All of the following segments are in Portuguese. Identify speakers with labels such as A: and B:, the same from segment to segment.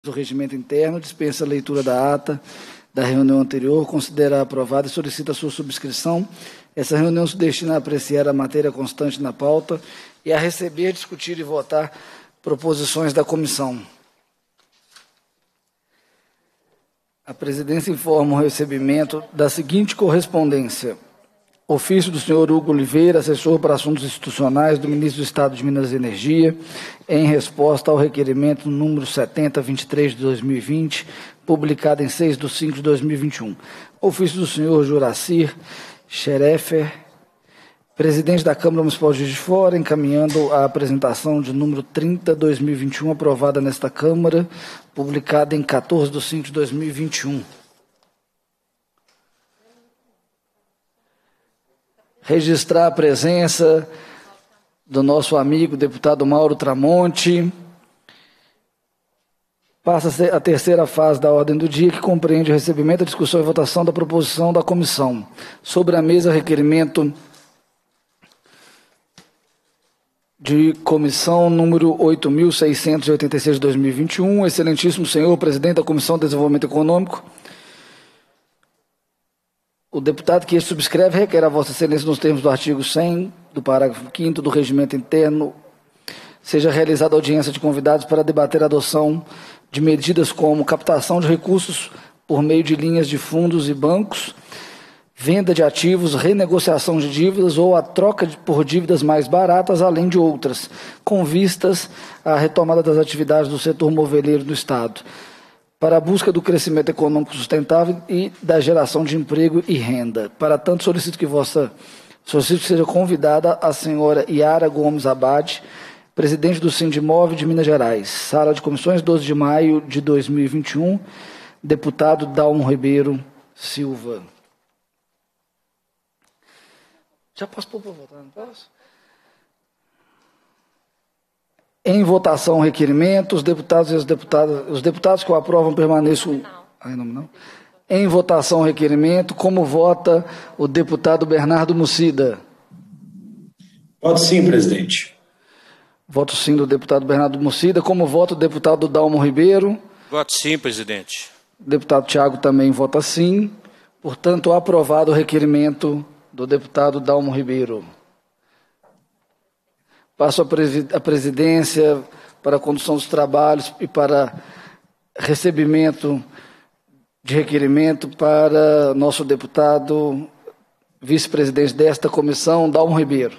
A: do regimento interno, dispensa a leitura da ata da reunião anterior, considera aprovada e solicita a sua subscrição. Essa reunião se destina a apreciar a matéria constante na pauta e a receber, discutir e votar proposições da comissão. A presidência informa o recebimento da seguinte correspondência: ofício do senhor Hugo Oliveira, assessor para assuntos institucionais do Ministro do Estado de Minas e Energia, em resposta ao requerimento número 7023 de 2020, publicado em 6/5/2021. Ofício do senhor Juracir Scherefer, presidente da Câmara Municipal de Juiz de Fora, encaminhando a apresentação de número 30/2021, aprovada nesta Câmara, publicada em 14/5/2021. Registrar a presença do nosso amigo deputado Mauro Tramonte. Passa a terceira fase da ordem do dia, que compreende o recebimento, a discussão e votação da proposição da comissão. Sobre a mesa, requerimento de comissão número 8.686 de 2021. Excelentíssimo senhor presidente da Comissão de Desenvolvimento Econômico, o deputado que subscreve requer a Vossa Excelência, nos termos do artigo 100, do parágrafo 5º do regimento interno, seja realizada audiência de convidados para debater a adoção de medidas como captação de recursos por meio de linhas de fundos e bancos, venda de ativos, renegociação de dívidas ou a troca por dívidas mais baratas, além de outras, com vistas à retomada das atividades do setor moveleiro do Estado, para a busca do crescimento econômico sustentável e da geração de emprego e renda. Para tanto, solicito que seja convidada a senhora Yara Gomes Abad, presidente do Sindimov de Minas Gerais. Sala de Comissões, 12 de maio de 2021, deputado Dalmo Ribeiro Silva. Já posso pôr para votar, não posso? Em votação, o requerimento, os deputados que o aprovam permaneçam. Não. Em votação, o requerimento, como vota o deputado Bernardo Mucida?
B: Voto sim, presidente.
A: Voto sim do deputado Bernardo Mucida. Como vota o deputado Dalmo Ribeiro?
C: Voto sim, presidente.
A: O deputado Tiago também vota sim. Portanto, aprovado o requerimento do deputado Dalmo Ribeiro. Passo a presidência para a condução dos trabalhos e para recebimento de requerimento para nosso deputado vice-presidente desta comissão, Dalmo Ribeiro.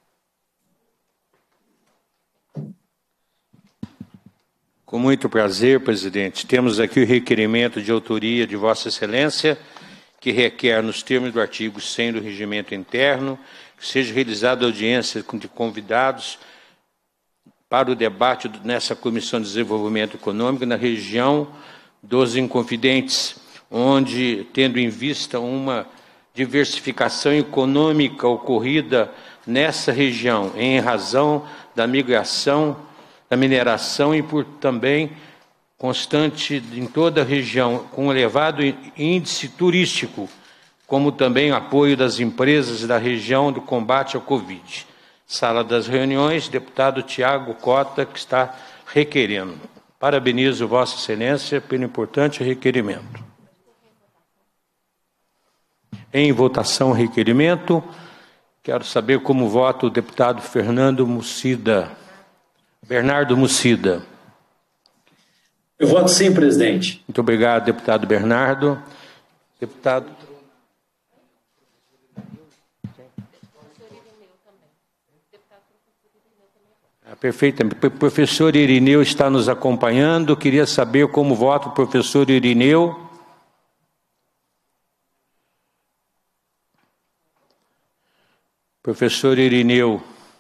C: Com muito prazer, presidente. Temos aqui o requerimento de autoria de Vossa Excelência, que requer, nos termos do artigo 100 do Regimento Interno, que seja realizada audiência de convidados para o debate nessa Comissão de Desenvolvimento Econômico na região dos Inconfidentes, onde, tendo em vista uma diversificação econômica ocorrida nessa região, em razão da migração, da mineração e por também constante em toda a região, com elevado índice turístico, como também apoio das empresas da região do combate ao Covid. Sala das reuniões, deputado Tiago Cota, que está requerendo. Parabenizo Vossa Excelência pelo importante requerimento. Em votação, requerimento. Quero saber como vota o deputado Bernardo Mucida.
B: Eu voto sim, presidente.
C: Muito obrigado, deputado Bernardo. Deputado. Perfeito. O professor Irineu está nos acompanhando. Queria saber como vota o professor Irineu. Professor Irineu.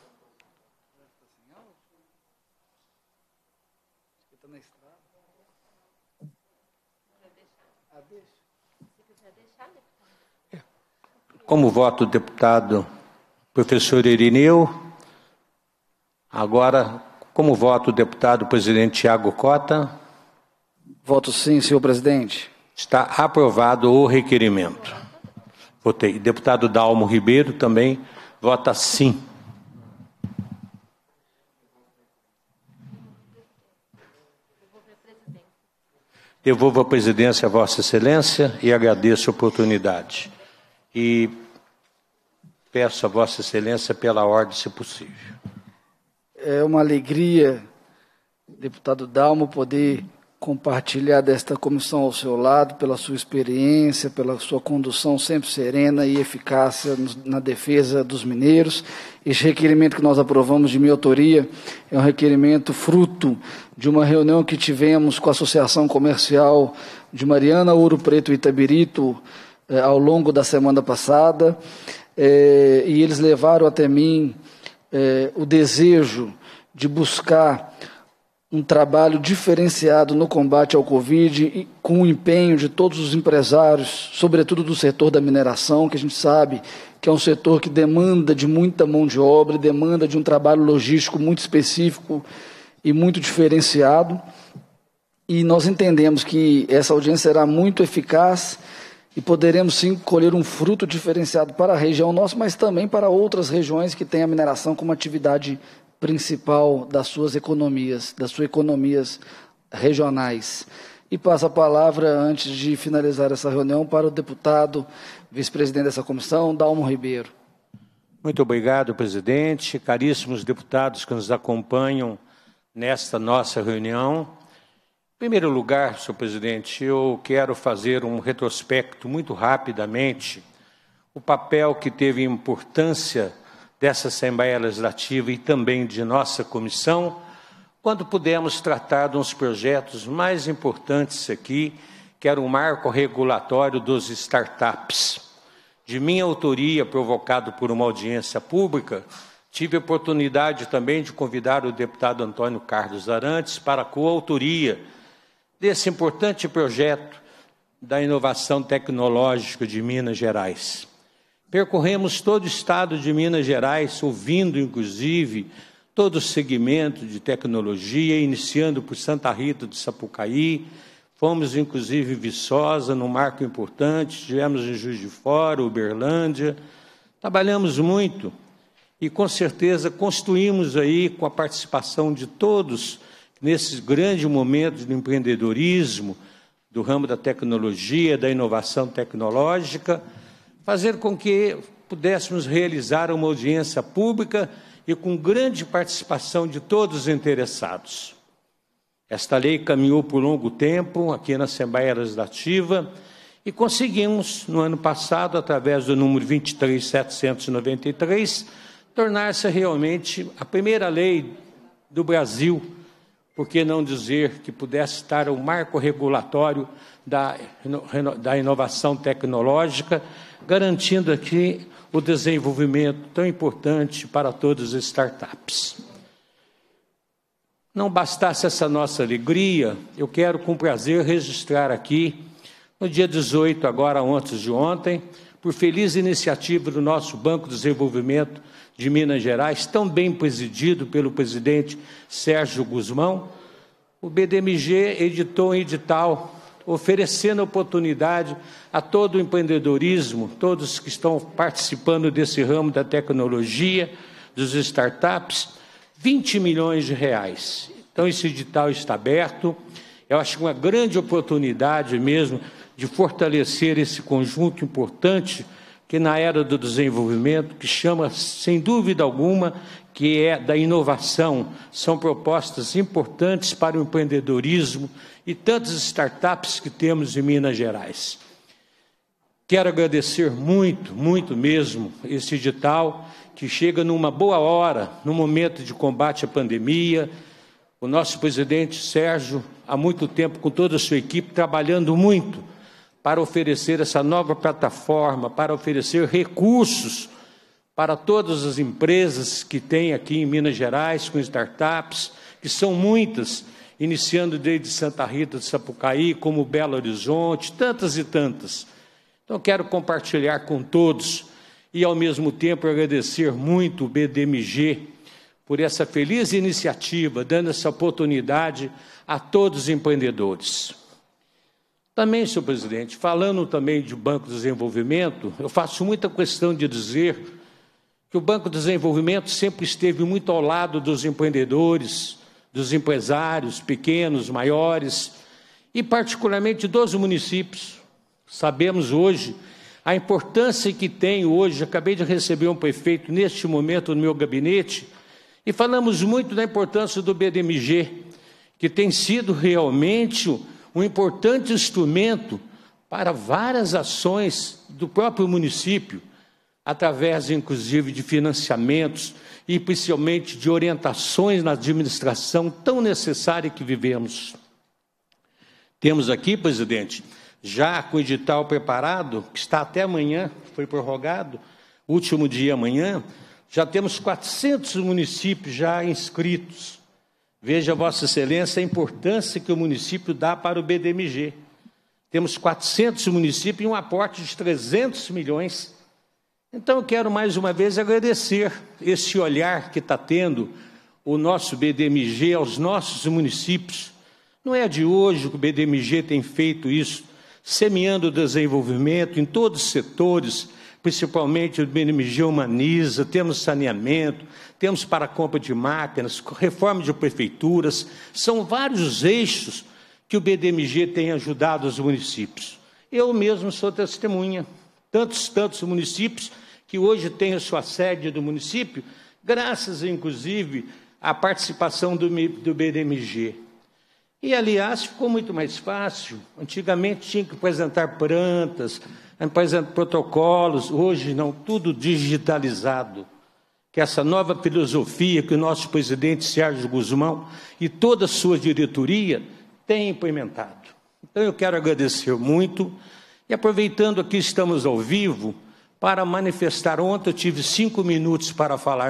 C: Como vota o deputado professor Irineu? Agora, como vota o deputado presidente Tiago Cota?
A: Voto sim, senhor presidente.
C: Está aprovado o requerimento. Votei. Deputado Dalmo Ribeiro também vota sim. Devolvo a presidência a Vossa Excelência e agradeço a oportunidade. E peço a Vossa Excelência pela ordem, se possível.
A: É uma alegria, deputado Dalmo, poder compartilhar desta comissão ao seu lado, pela sua experiência, pela sua condução sempre serena e eficácia na defesa dos mineiros. Este requerimento que nós aprovamos de minha autoria é um requerimento fruto de uma reunião que tivemos com a Associação Comercial de Mariana, Ouro Preto e Itabirito ao longo da semana passada, e eles levaram até mim o desejo de buscar um trabalho diferenciado no combate ao Covid, e com o empenho de todos os empresários, sobretudo do setor da mineração, que a gente sabe que é um setor que demanda de muita mão de obra, demanda de um trabalho logístico muito específico e muito diferenciado. E nós entendemos que essa audiência será muito eficaz e poderemos sim colher um fruto diferenciado para a região nossa, mas também para outras regiões que têm a mineração como atividade principal das suas economias regionais. E passo a palavra, antes de finalizar essa reunião, para o deputado, vice-presidente dessa comissão, Dalmo Ribeiro.
C: Muito obrigado, presidente. Caríssimos deputados que nos acompanham nesta nossa reunião. Em primeiro lugar, senhor presidente, eu quero fazer um retrospecto muito rapidamente, o papel que teve importância dessa Assembleia Legislativa e também de nossa comissão, quando pudemos tratar de uns projetos mais importantes aqui, que era o marco regulatório dos startups. De minha autoria, provocado por uma audiência pública, tive a oportunidade também de convidar o deputado Antônio Carlos Arantes para a coautoria desse importante projeto da inovação tecnológica de Minas Gerais. Percorremos todo o estado de Minas Gerais, ouvindo, inclusive, todo o segmento de tecnologia, iniciando por Santa Rita do Sapucaí. Fomos, inclusive, em Viçosa, num marco importante, estivemos em Juiz de Fora, Uberlândia. Trabalhamos muito e, com certeza, construímos aí, com a participação de todos, nesses grandes momentos do empreendedorismo, do ramo da tecnologia, da inovação tecnológica, fazer com que pudéssemos realizar uma audiência pública e com grande participação de todos os interessados. Esta lei caminhou por longo tempo aqui na Assembleia Legislativa e conseguimos, no ano passado, através do número 23.793, tornar-se realmente a primeira lei do Brasil, por que não dizer que pudesse estar o marco regulatório da inovação tecnológica, garantindo aqui o desenvolvimento tão importante para todas as startups. Não bastasse essa nossa alegria, eu quero com prazer registrar aqui, no dia 18, agora antes de ontem, por feliz iniciativa do nosso Banco de Desenvolvimento de Minas Gerais, tão bem presidido pelo presidente Sérgio Guzmão, o BDMG editou um edital oferecendo oportunidade a todo o empreendedorismo, todos que estão participando desse ramo da tecnologia, dos startups, 20 milhões de reais. Então, esse edital está aberto. Eu acho uma grande oportunidade mesmo de fortalecer esse conjunto importante que na era do desenvolvimento, que chama, sem dúvida alguma, que é da inovação. São propostas importantes para o empreendedorismo e tantas startups que temos em Minas Gerais. Quero agradecer muito, muito mesmo esse edital, que chega numa boa hora, no momento de combate à pandemia. O nosso presidente Sérgio, há muito tempo, com toda a sua equipe, trabalhando muito para oferecer essa nova plataforma, para oferecer recursos para todas as empresas que tem aqui em Minas Gerais, com startups, que são muitas, iniciando desde Santa Rita de Sapucaí, como Belo Horizonte, tantas e tantas. Então, quero compartilhar com todos e, ao mesmo tempo, agradecer muito o BDMG por essa feliz iniciativa, dando essa oportunidade a todos os empreendedores. Também, senhor presidente, falando também de Banco de Desenvolvimento, eu faço muita questão de dizer que o Banco de Desenvolvimento sempre esteve muito ao lado dos empreendedores, dos empresários, pequenos, maiores, e particularmente dos municípios. Sabemos hoje a importância que tem hoje. Acabei de receber um prefeito neste momento no meu gabinete e falamos muito da importância do BDMG, que tem sido realmente um importante instrumento para várias ações do próprio município, através, inclusive, de financiamentos e, principalmente, de orientações na administração tão necessária que vivemos. Temos aqui, presidente, já com o edital preparado, que está até amanhã, foi prorrogado, último dia amanhã, já temos 400 municípios já inscritos. Veja, Vossa Excelência, a importância que o município dá para o BDMG. Temos 400 municípios e um aporte de 300 milhões. Então, eu quero mais uma vez agradecer esse olhar que está tendo o nosso BDMG aos nossos municípios. Não é de hoje que o BDMG tem feito isso, semeando o desenvolvimento em todos os setores, principalmente o BDMG humaniza, temos saneamento, temos para a compra de máquinas, reforma de prefeituras, são vários eixos que o BDMG tem ajudado os municípios. Eu mesmo sou testemunha, tantos municípios que hoje têm a sua sede do município, graças, inclusive, à participação do BDMG. E, aliás, ficou muito mais fácil. Antigamente tinha que apresentar plantas, apresentar protocolos, hoje não, tudo digitalizado. Que essa nova filosofia que o nosso presidente Sérgio Guzmão e toda a sua diretoria tem implementado. Então, eu quero agradecer muito e, aproveitando aqui, estamos ao vivo, para manifestar. Ontem eu tive 5 minutos para falar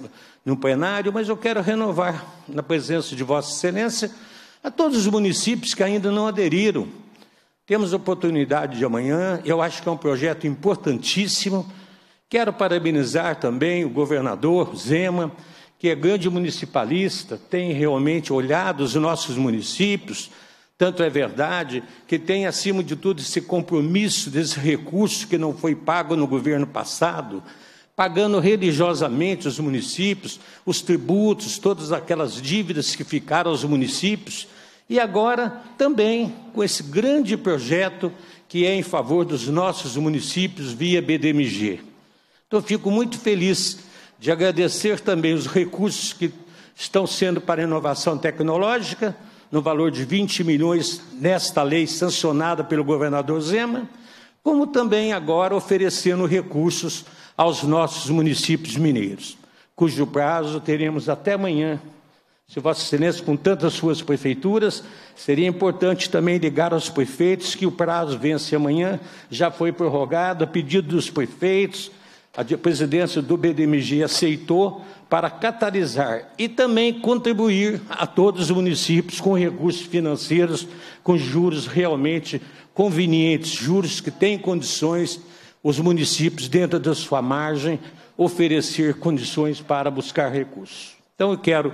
C: no plenário, mas eu quero renovar, na presença de Vossa Excelência, a todos os municípios que ainda não aderiram. Temos oportunidade de amanhã, eu acho que é um projeto importantíssimo. Quero parabenizar também o governador Zema, que é grande municipalista, tem realmente olhado os nossos municípios, tanto é verdade que tem, acima de tudo, esse compromisso desse recurso que não foi pago no governo passado, pagando religiosamente os municípios, os tributos, todas aquelas dívidas que ficaram aos municípios, e agora também com esse grande projeto que é em favor dos nossos municípios via BDMG. Então, fico muito feliz de agradecer também os recursos que estão sendo para a inovação tecnológica, no valor de 20 milhões nesta lei sancionada pelo governador Zema, como também agora oferecendo recursos aos nossos municípios mineiros, cujo prazo teremos até amanhã. Se Vossa Excelência, com tantas suas prefeituras, seria importante também ligar aos prefeitos que o prazo vence amanhã, já foi prorrogado a pedido dos prefeitos, a presidência do BDMG aceitou para catalisar e também contribuir a todos os municípios com recursos financeiros, com juros realmente convenientes, juros que têm condições, os municípios, dentro da sua margem, oferecer condições para buscar recursos. Então, eu quero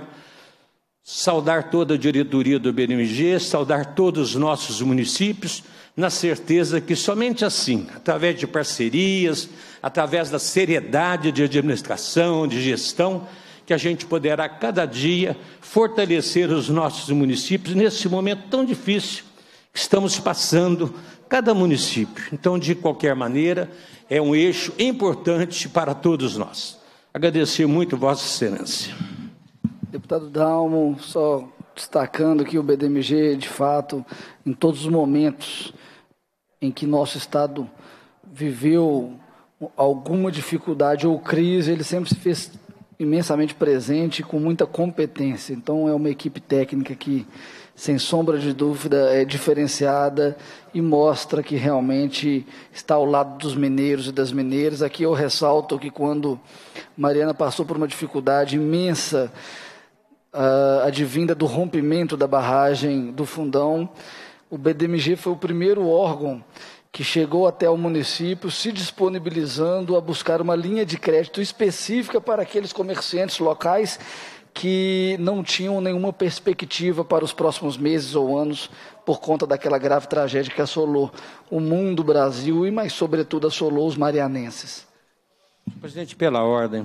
C: saudar toda a diretoria do BDMG, saudar todos os nossos municípios, na certeza que somente assim, através de parcerias, através da seriedade de administração, de gestão, que a gente poderá, cada dia, fortalecer os nossos municípios nesse momento tão difícil que estamos passando, cada município. Então, de qualquer maneira, é um eixo importante para todos nós. Agradecer muito Vossa Excelência.
A: Deputado Dalmo, só destacando que o BDMG, de fato, em todos os momentos em que nosso Estado viveu alguma dificuldade ou crise, ele sempre se fez imensamente presente e com muita competência. Então, é uma equipe técnica que, sem sombra de dúvida, é diferenciada e mostra que realmente está ao lado dos mineiros e das mineiras. Aqui eu ressalto que quando Mariana passou por uma dificuldade imensa, advinda do rompimento da barragem do Fundão, o BDMG foi o primeiro órgão que chegou até o município se disponibilizando a buscar uma linha de crédito específica para aqueles comerciantes locais que não tinham nenhuma perspectiva para os próximos meses ou anos por conta daquela grave tragédia que assolou o mundo, o Brasil e, mais sobretudo, assolou os marianenses.
C: Presidente, pela ordem,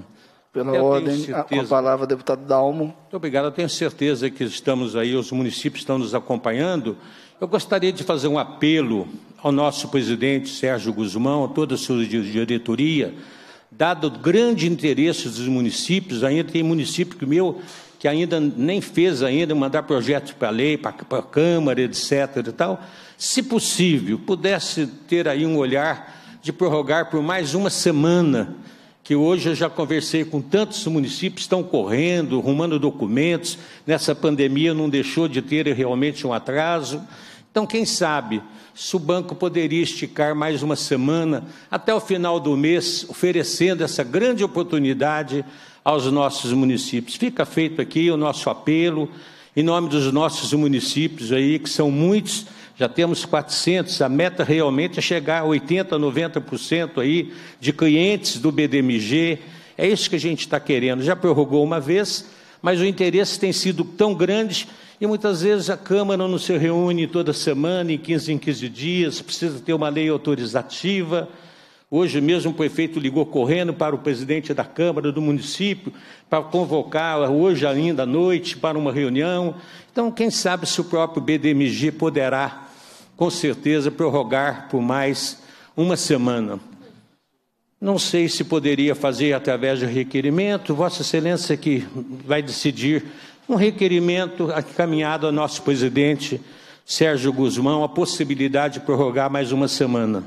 A: Pela
C: Eu
A: ordem,
C: tenho
A: com a
C: certeza.
A: palavra, deputado Dalmo.
C: Muito obrigado. Eu tenho certeza que estamos aí, os municípios estão nos acompanhando. Eu gostaria de fazer um apelo ao nosso presidente Sérgio Guzmão, a toda a sua diretoria, dado o grande interesse dos municípios. Ainda tem município meu que ainda nem fez ainda, mandar projetos para a lei, para a Câmara, etc. e tal. Se possível, pudesse ter aí um olhar de prorrogar por mais uma semana, que hoje eu já conversei com tantos municípios, estão correndo, arrumando documentos, nessa pandemia não deixou de ter realmente um atraso. Então, quem sabe, se o banco poderia esticar mais uma semana, até o final do mês, oferecendo essa grande oportunidade aos nossos municípios. Fica feito aqui o nosso apelo, em nome dos nossos municípios aí, que são muitos, já temos 400, a meta realmente é chegar a 80%, 90% aí de clientes do BDMG, é isso que a gente está querendo. Já prorrogou uma vez, mas o interesse tem sido tão grande e muitas vezes a Câmara não se reúne toda semana, em 15 dias, precisa ter uma lei autorizativa. Hoje mesmo o prefeito ligou correndo para o presidente da Câmara do município, para convocar hoje ainda à noite para uma reunião. Então, quem sabe se o próprio BDMG poderá, com certeza, prorrogar por mais uma semana. Não sei se poderia fazer através de requerimento, Vossa Excelência que vai decidir um requerimento encaminhado ao nosso presidente Sérgio Guzmão, a possibilidade de prorrogar mais uma semana.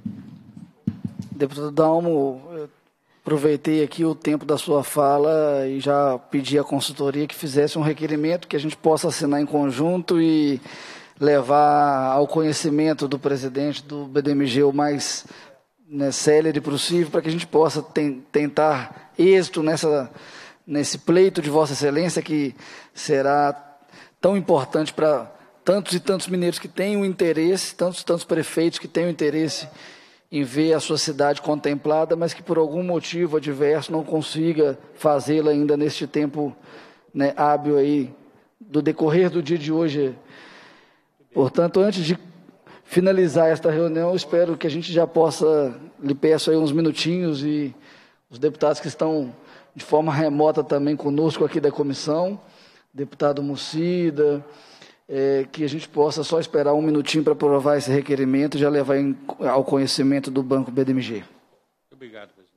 A: Deputado Dalmo, eu aproveitei aqui o tempo da sua fala e já pedi à consultoria que fizesse um requerimento que a gente possa assinar em conjunto e levar ao conhecimento do presidente do BDMG o mais célere possível, para que a gente possa tentar êxito nesse pleito de Vossa Excelência, que será tão importante para tantos e tantos mineiros que têm o interesse, tantos e tantos prefeitos que têm o interesse em ver a sua cidade contemplada, mas que por algum motivo adverso não consiga fazê-la ainda neste tempo hábil aí, do decorrer do dia de hoje. Portanto, antes de finalizar esta reunião, espero que a gente já possa, lhe peço aí uns minutinhos, e os deputados que estão de forma remota também conosco aqui da comissão, deputado Mucida, que a gente possa só esperar um minutinho para aprovar esse requerimento e já levar ao conhecimento do Banco BDMG.
C: Obrigado, presidente.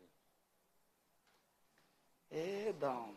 A: Down.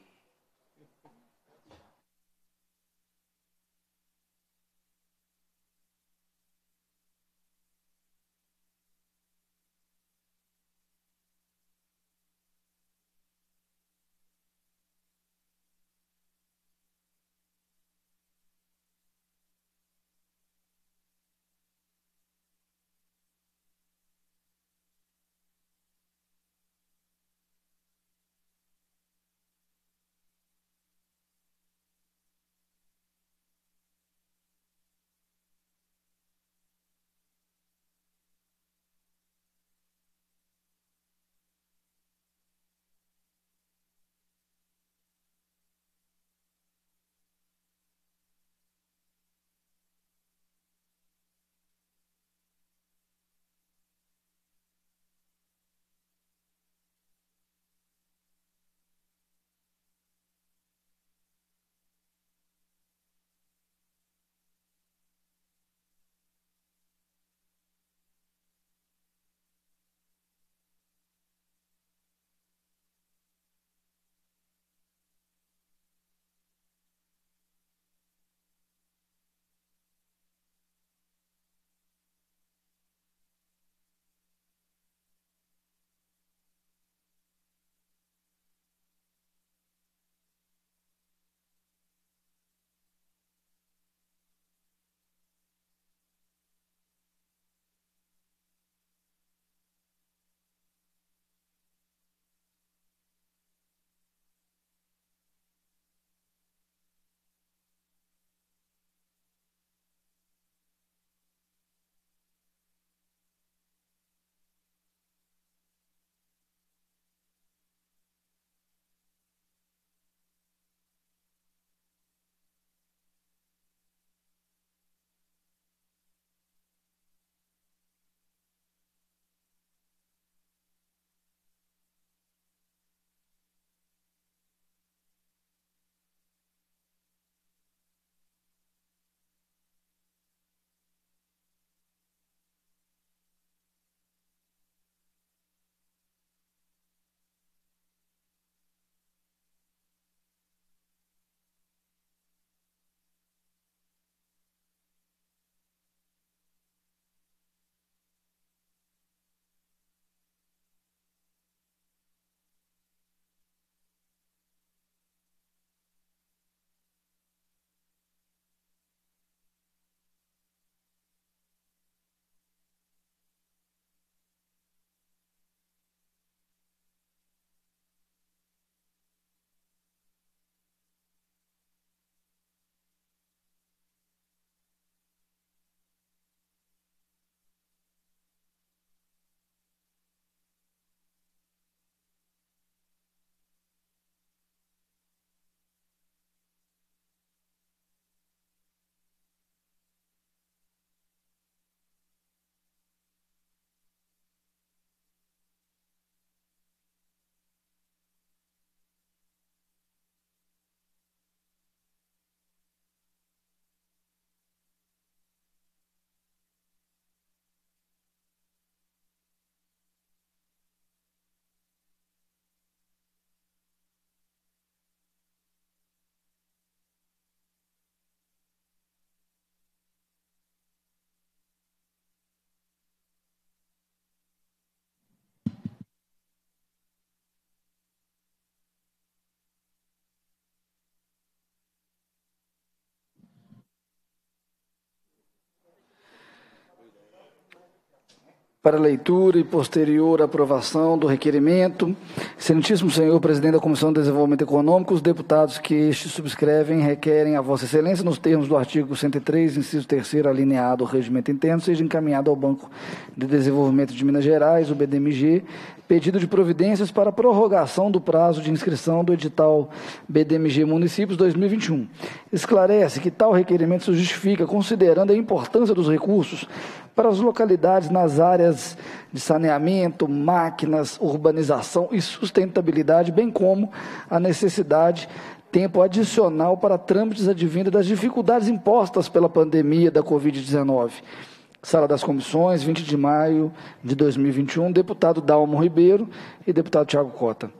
A: Para leitura e posterior aprovação do requerimento. Excelentíssimo senhor presidente da Comissão de Desenvolvimento Econômico, os deputados que este subscrevem requerem a Vossa Excelência, nos termos do artigo 103, inciso 3º, alineado ao regimento interno, seja encaminhado ao Banco de Desenvolvimento de Minas Gerais, o BDMG, pedido de providências para prorrogação do prazo de inscrição do edital BDMG Municípios 2021. Esclarece que tal requerimento se justifica considerando a importância dos recursos para as localidades nas áreas de saneamento, máquinas, urbanização e sustentabilidade, bem como a necessidade tempo adicional para trâmites advindos das dificuldades impostas pela pandemia da Covid-19. Sala das Comissões, 20 de maio de 2021, deputado Dalmo Ribeiro e deputado Thiago Cota.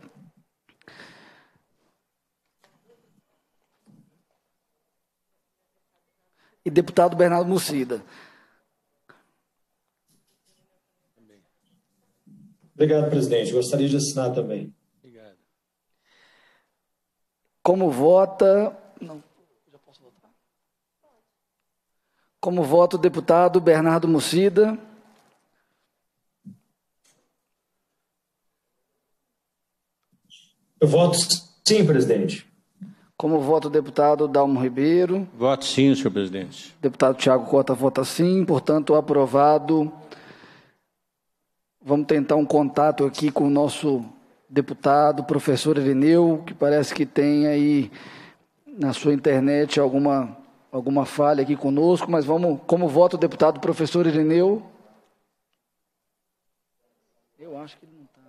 A: E deputado Bernardo Mucida.
B: Obrigado, presidente. Gostaria de assinar também.
C: Obrigado.
A: Como vota... Não, já posso votar? Como vota o deputado Bernardo Mucida?
B: Eu voto sim, presidente.
A: Como vota o deputado Dalmo Ribeiro?
C: Voto sim, senhor presidente.
A: Deputado Thiago Cota vota sim, portanto, aprovado. Vamos tentar um contato aqui com o nosso deputado, professor Irineu, que parece que tem aí na sua internet alguma falha aqui conosco, mas vamos, como vota o deputado professor Irineu? Eu acho que ele não está.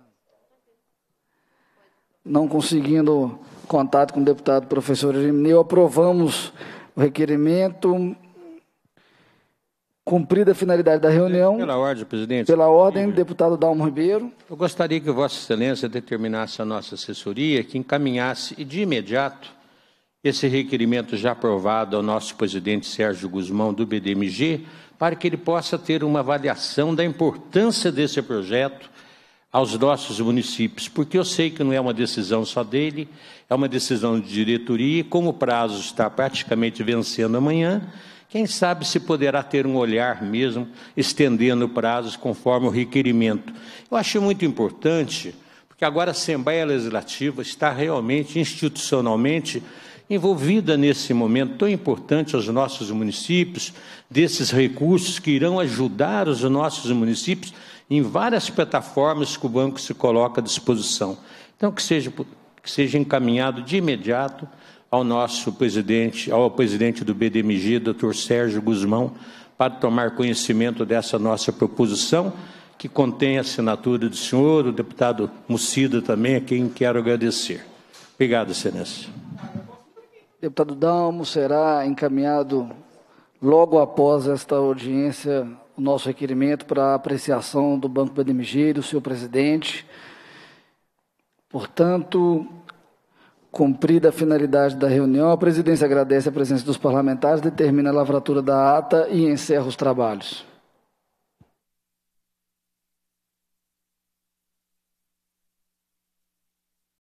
A: Não conseguindo contato com o deputado professor Irineu, aprovamos o requerimento. Cumprida a finalidade da reunião.
C: Pela ordem, presidente.
A: Pela ordem, deputado Dalmo Ribeiro.
C: Eu gostaria que Vossa Excelência determinasse a nossa assessoria que encaminhasse de imediato esse requerimento já aprovado ao nosso presidente Sérgio Gusmão, do BDMG, para que ele possa ter uma avaliação da importância desse projeto aos nossos municípios, porque eu sei que não é uma decisão só dele, é uma decisão de diretoria, e como o prazo está praticamente vencendo amanhã, quem sabe se poderá ter um olhar mesmo, estendendo prazos conforme o requerimento. Eu acho muito importante, porque agora a Assembleia Legislativa está realmente institucionalmente envolvida nesse momento tão importante aos nossos municípios, desses recursos que irão ajudar os nossos municípios em várias plataformas que o banco se coloca à disposição. Então, que seja encaminhado de imediato ao nosso presidente, ao presidente do BDMG, doutor Sérgio Gusmão, para tomar conhecimento dessa nossa proposição, que contém a assinatura do senhor, o deputado Mucida também, a quem quero agradecer. Obrigado, Excelência.
A: Deputado Dalmo, será encaminhado logo após esta audiência o nosso requerimento para apreciação do Banco BDMG e do seu presidente. Portanto, cumprida a finalidade da reunião, a presidência agradece a presença dos parlamentares, determina a lavratura da ata e encerra os trabalhos.